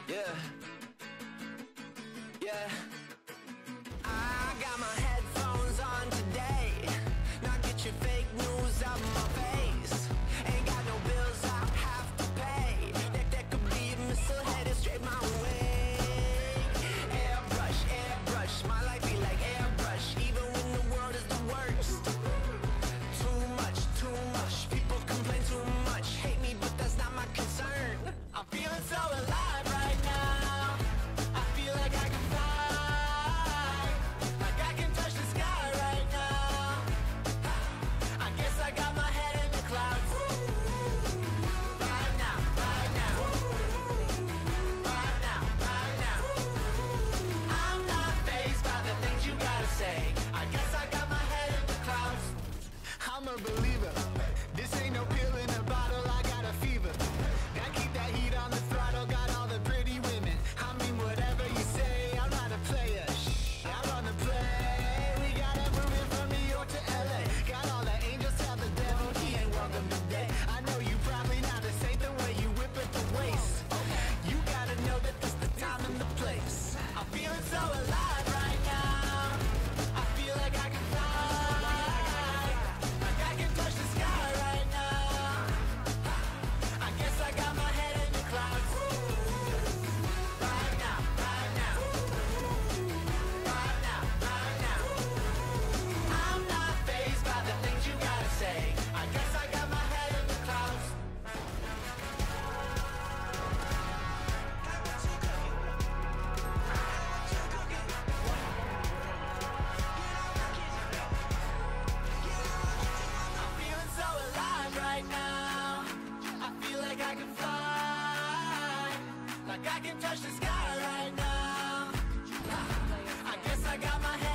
Yeah, yeah. I got my headphones on today. Now get your fake news out my face. Ain't got no bills I have to pay. That could be a missile headed straight my way. Airbrush, airbrush, my life be like airbrush. Even when the world is the worst. Too much, people complain too much. Hate me, but that's not my concern. I'm feeling so alive right now. I feel like I can fly, like I can touch the sky right now. I guess I got my head in the clouds. Right now, right now, right now, right now. I'm not fazed by the things you gotta say. I guess I got my head in the clouds. I'm a believer. This ain't no pill in a bottle. I got a fever. I keep that heat on the throttle. Got all the pretty women. I mean whatever you say. I'm not a player. Shh, I run the play. We got it moving from New York to LA. Got all the angels, tell the devil he ain't welcome today. I know you probably not the same the way you whip at the waist. You gotta know that this the time and the place. I'm feeling so alive right now. I feel like I can fly, like I can touch the sky right now. I guess I got my head in the clouds. Right now, right now, right now, right now. I'm not fazed by the things you gotta say. I guess I got my head in the clouds. I'm feeling so alive right now. I feel like I can fly, like I can touch the sky right now. I guess I got my head